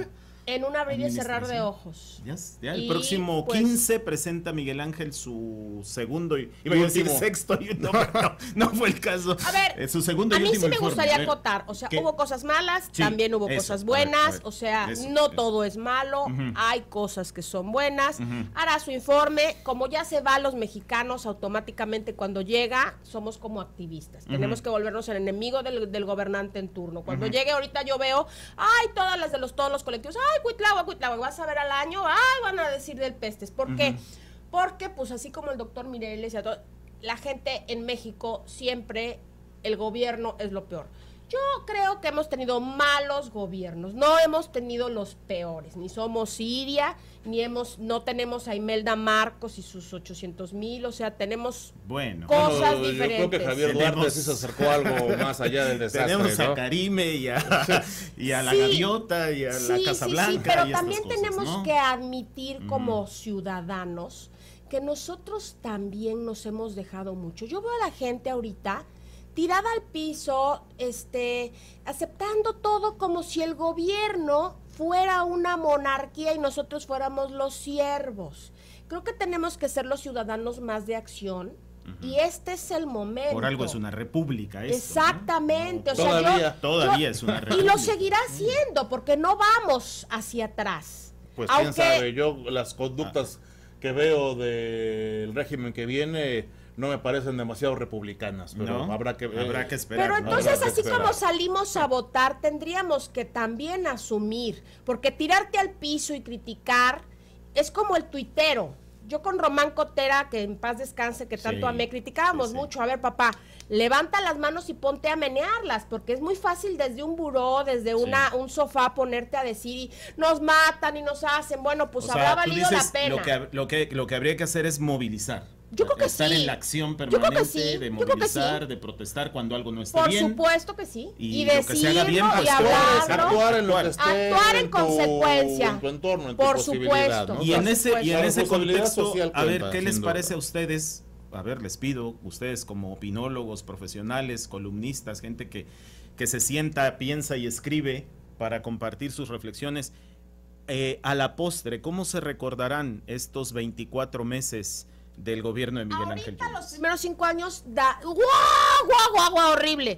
En un abrir y cerrar de ojos. Ya, ya el y próximo pues, quince presenta Miguel Ángel su segundo y iba a decir sexto y no, no, no fue el caso. A ver, eh, su segundo a y mí último sí me informe. gustaría acotar, o sea, ¿Qué? hubo cosas malas, Sí, también hubo eso, cosas a buenas, ver, a ver, o sea, eso, no eso. todo es malo, Uh-huh. hay cosas que son buenas, Uh-huh. hará su informe, como ya se va a los mexicanos automáticamente cuando llega, somos como activistas, Uh-huh. tenemos que volvernos el enemigo del, del gobernante en turno. Cuando Uh-huh. llegue ahorita yo veo, ay, todas las de los, todos los colectivos, ay, Cuitláhuac, Cuitláhuac, vas a ver al año, ay, van a decir del pestes, ¿por qué? Uh-huh. Porque, pues así como el doctor Mireles y a todo, la gente en México siempre, el gobierno es lo peor. Yo creo que hemos tenido malos gobiernos, no hemos tenido los peores, ni somos Siria, ni hemos, no tenemos a Imelda Marcos y sus ochocientos mil, o sea, tenemos bueno, cosas bueno, yo diferentes. creo que Javier Duarte Tenemos- sí se acercó a algo más allá del desastre, tenemos a ¿no? Karime y a, y a la Sí, Gaviota y a la sí, Casa sí, Blanca. sí, pero y estas también cosas, tenemos ¿no? que admitir como Ujú. ciudadanos que nosotros también nos hemos dejado mucho. Yo veo a la gente ahorita tirada al piso, este, aceptando todo como si el gobierno fuera una monarquía y nosotros fuéramos los siervos. Creo que tenemos que ser los ciudadanos más de acción. Ujú. Y este es el momento. Por algo es una república esto, ¿no? Exactamente, No, o sea, yo- Todavía. Todavía yo- es una Y república. lo seguirá haciendo, porque no vamos hacia atrás. Pues Aunque- quién sabe, yo las conductas que veo del régimen que viene no me parecen demasiado republicanas, pero No, habrá que habrá que esperar. Pero ¿no? entonces, Habrá que así esperar. como salimos a votar, tendríamos que también asumir, porque tirarte al piso y criticar es como el tuitero. Yo con Román Cotera, que en paz descanse, que tanto Sí, amé, criticábamos sí, sí. mucho. A ver, papá, levanta las manos y ponte a menearlas, porque es muy fácil desde un buró, desde una, un sofá, ponerte a decir, y nos matan y nos hacen. Bueno, pues O habrá sea, tú valido la dices, pena. Lo que, lo, que, lo que habría que hacer es movilizar. Yo creo que Estar sí. en la acción Yo creo que permanente, sí, de yo creo que movilizar, sí. de protestar cuando algo no está Por bien. supuesto que sí. Y Y, lo que se decirlo haga bien, pues, y todo, hablarlo. actuar en lo que Actuar. esté Actuar en tu- consecuencia. en tu entorno, en tu Por posibilidad, supuesto. ¿no? Y Por en ese, y supuesto. en La ese responsabilidad contexto, social a ver, cuenta, ¿qué les sin parece duda. a ustedes? A ver, les pido, ustedes como opinólogos, profesionales, columnistas, gente que, que se sienta, piensa y escribe para compartir sus reflexiones, eh, a la postre, ¿cómo se recordarán estos veinticuatro meses del gobierno de Miguel Ángel Ahorita los Yunes? primeros cinco años da guau, guau, guau, guau, horrible.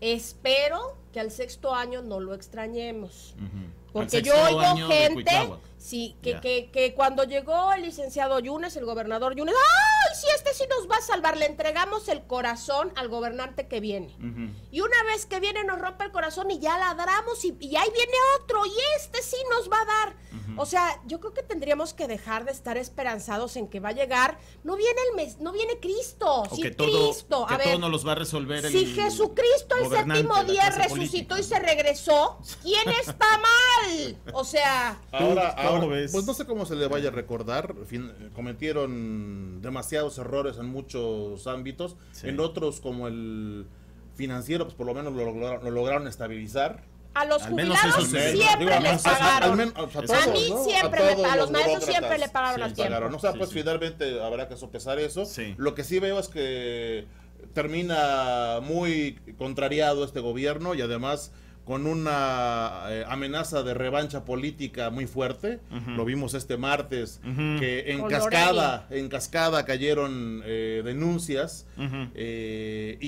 Espero que al sexto año no lo extrañemos. Ujú. Porque Al yo sexto oigo año de gente, Cuitláhuac. sí, que, Ya. que, que cuando llegó el licenciado Yunes, el gobernador Yunes, ¡ay, sí, este sí nos va a salvar! Le entregamos el corazón al gobernante que viene. Ujú. Y una vez que viene nos rompe el corazón y ya ladramos y, y ahí viene otro y este sí nos va a dar. Ujú. O sea, yo creo que tendríamos que dejar de estar esperanzados en que va a llegar. No viene el mes, no viene Cristo, O sí que todo, Cristo. que A todo ver, nos los va a resolver el si Jesucristo el gobernante, séptimo la día clase resucitó política. y se regresó, ¿quién está mal? O sea, Ahora, ¿Cómo ahora, ves? pues no sé cómo se le vaya a recordar, fin- cometieron demasiados errores en muchos ámbitos, Sí. en otros como el financiero, pues por lo menos lo, lograron- lo lograron estabilizar. a los Al menos jubilados eso se- siempre Digo, les a- a- pagaron. al men- o sea, Eso todos, a mí ¿no? siempre, A me- todos a los maestros burócratas siempre le pagaron sí, a tiempo. pagaron. O sea, Sí, pues sí. finalmente habrá que sopesar eso. Sí. Lo que sí veo es que termina muy contrariado este gobierno y además con una eh, amenaza de revancha política muy fuerte. Ujú. Lo vimos este martes, Ujú. que en Con cascada, en cascada cayeron eh, denuncias Ujú. eh,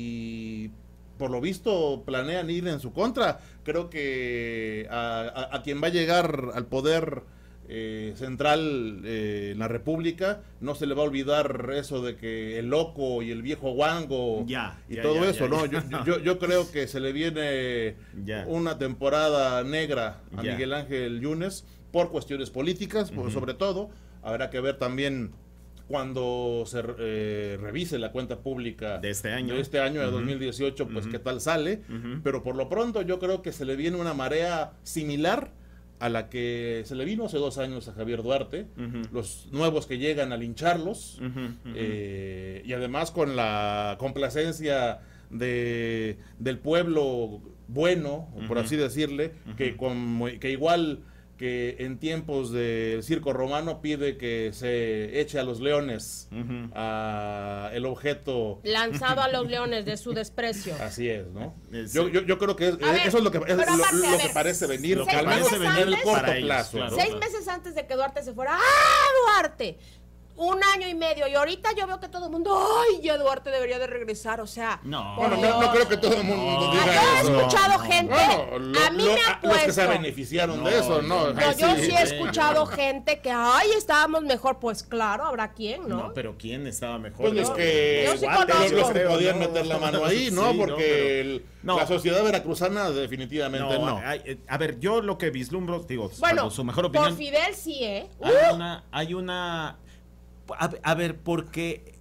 y por lo visto planean ir en su contra. Creo que a, a- a quien va a llegar al poder eh, central eh, en la República no se le va a olvidar eso de que el loco y el viejo guango Ya, y ya, todo ya, eso, ya, ¿no? ya. Yo, yo, yo creo que se le viene Ya. una temporada negra a Ya. Miguel Ángel Yunes por cuestiones políticas, por- Ujú. sobre todo. Habrá que ver también cuando se eh, revise la cuenta pública De este año. de este año de Ujú. dos mil dieciocho, pues Ujú. qué tal sale. Ujú. Pero por lo pronto yo creo que se le viene una marea similar a la que se le vino hace dos años a Javier Duarte, Ujú. los nuevos que llegan a lincharlos, Ujú, ujú. eh, y además con la complacencia de, del pueblo bueno, por Ujú. así decirle, Ujú. que, como, que igual que en tiempos del circo romano pide que se eche a los leones uh-huh. a el objeto lanzado a los leones de su desprecio. Así es, ¿no? Es, yo, yo, yo creo que es, ver, eso es lo que, es lo, aparte, lo que ver, parece venir, lo que al menos en el corto ellos, plazo. Claro, seis claro. meses antes de que Duarte se fuera, ¡ah, Duarte! Un año y medio, y ahorita yo veo que todo el mundo, ¡ay, ya Duarte debería de regresar! O sea, no, bueno, no, no creo que todo el mundo no, diga yo eso. Yo he escuchado no, gente, no, lo, a mí lo, me ha puesto... Los que se beneficiaron no, de eso, ¿no? No, Ay, yo sí, sí he escuchado gente que, ¡ay, estábamos mejor! Pues claro, habrá quien, ¿no? No, pero ¿quién estaba mejor? Pues los que, yo sí los, los que podían no, meter la mano ahí, ¿no? Sí, Porque no, pero, el, no. la sociedad veracruzana definitivamente no. no. Hay, a ver, yo lo que vislumbro, digo, bueno, su mejor opinión... por Fidel sí, ¿eh? Hay uh. una... Hay una A, a ver, porque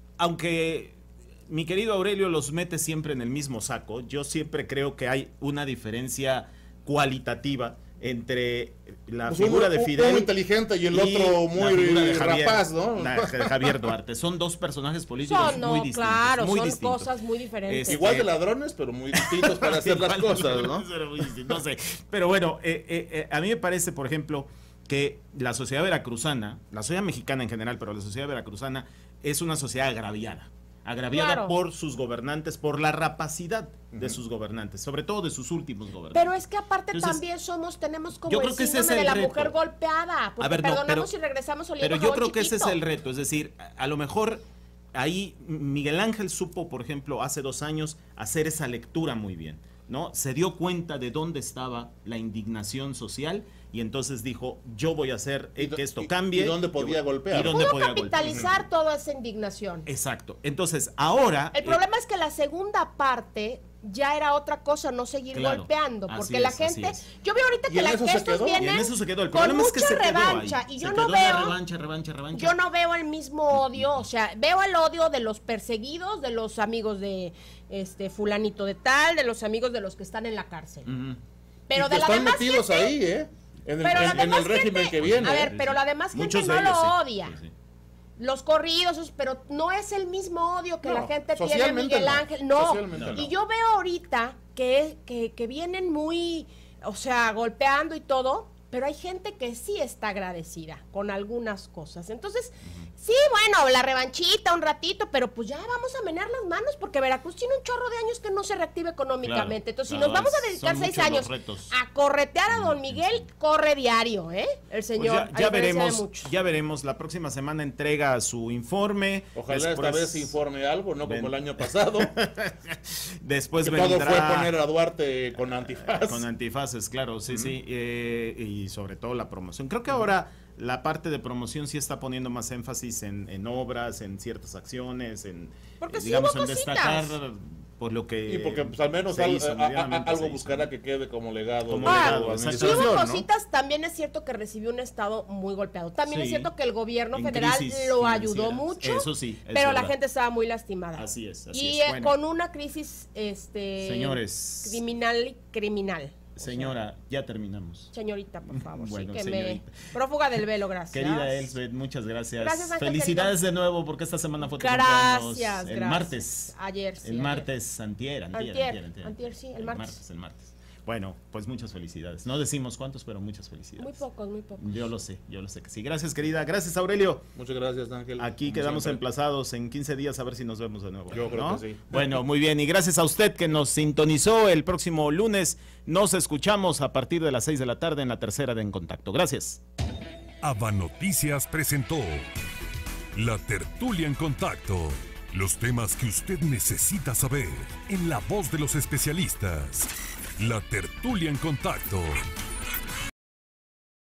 aunque mi querido Aurelio los mete siempre en el mismo saco, yo siempre creo que hay una diferencia cualitativa entre la pues figura uno, de Fidel uno inteligente y el y otro muy Javier, rapaz, ¿no? La, de Javier Duarte. Son dos personajes políticos son, no, muy distintos. Claro, muy son distintos. cosas muy diferentes. Este, Igual de ladrones, pero muy distintos para hacer las cosas, ¿no? No sé, pero bueno, eh, eh, eh, a mí me parece, por ejemplo, que la sociedad veracruzana, la sociedad mexicana en general, pero la sociedad veracruzana es una sociedad agraviada, agraviada claro. por sus gobernantes, por la rapacidad uh-huh. de sus gobernantes, sobre todo de sus últimos gobernantes. Pero es que aparte Entonces, también somos, tenemos como yo el creo que síndrome ese es de la reto. mujer golpeada, porque a ver, no, perdonamos pero, y regresamos oliendo Pero yo creo chiquito. que ese es el reto, es decir, a, a lo mejor ahí Miguel Ángel supo, por ejemplo, hace dos años hacer esa lectura muy bien, ¿no? Se dio cuenta de dónde estaba la indignación social y entonces dijo, yo voy a hacer eh, que esto cambie. ¿Y dónde podía yo, golpear? ¿Y dónde Pudo podía capitalizar golpear? toda esa indignación. Exacto. Entonces, ahora... El eh, problema es que la segunda parte ya era otra cosa, no seguir claro, golpeando, porque la es, gente... Yo veo ahorita que las gestos vienen y en eso se quedó. El con problema mucha es que se revancha, quedó ahí. y se yo quedó no veo... Revancha, revancha, revancha. Yo no veo el mismo odio, o sea, veo el odio de los perseguidos, de los amigos de este fulanito de tal, de los amigos de los que están en la cárcel. Uh-huh. Pero y de la están demás metidos gente, ahí, ¿eh? En el, pero en, en el régimen gente, que viene. A ver, pero la demás gente Muchos no ellos, lo sí. odia. Sí, sí. Los corridos, pero no es el mismo odio que no, la gente tiene a Miguel no. Ángel. No. no. Y yo veo ahorita que, que, que vienen muy, o sea, golpeando y todo, pero hay gente que sí está agradecida con algunas cosas. Entonces, uh-huh. sí, bueno, la revanchita un ratito, pero pues ya vamos a menear las manos porque Veracruz tiene un chorro de años que no se reactiva económicamente. Claro, Entonces, si claro, nos vamos a dedicar seis años a corretear a don Miguel, corre diario, ¿eh? El señor. Pues ya, ya veremos, ya veremos. La próxima semana entrega su informe. Ojalá Después, esta vez informe algo, no ven. como el año pasado. Después que vendrá... todo fue poner a Duarte con antifaz. Con antifaces, claro, sí, uh-huh. sí. Eh, y sobre todo la promoción. Creo que ahora la parte de promoción sí está poniendo más énfasis en, en obras, en ciertas acciones, en porque eh, sí digamos hubo en cositas. destacar por lo que y porque pues, al menos al, hizo, a, a, a, algo buscará que quede como legado. Como ah, legado sí hubo cositas, ¿no? También es cierto que recibió un estado muy golpeado. También sí. es cierto que el gobierno en federal lo ayudó mucho. Eso sí. Pero verdad. la gente estaba muy lastimada. Así es. Así y es. Eh, Bueno. con una crisis este Señores. criminal y criminal. Señora, o sea, ya terminamos. Señorita, por favor. Bueno, sí, que señorita. me... Prófuga del velo, gracias. Querida Elsbeth, muchas gracias. Gracias, Ángel, felicidades querido. de nuevo porque esta semana fue tu gracias, cumpleaños. Gracias, El martes. Ayer, sí. El martes, antier, antier, antier, antier, antier. antier sí, el, el martes. martes. El martes. Bueno, pues muchas felicidades. No decimos cuántos, pero muchas felicidades. Muy pocos, muy pocos. Yo lo sé, yo lo sé que sí. Gracias, querida. Gracias, Aurelio. Muchas gracias, Ángel. Aquí Como quedamos siempre. emplazados en quince días a ver si nos vemos de nuevo. Yo creo ¿no? que sí. Bueno, muy bien. Y gracias a usted que nos sintonizó el próximo lunes. Nos escuchamos a partir de las seis de la tarde en la tercera de En Contacto. Gracias. Ava Noticias presentó La Tertulia en Contacto. Los temas que usted necesita saber en la voz de los especialistas. La Tertulia en Contacto.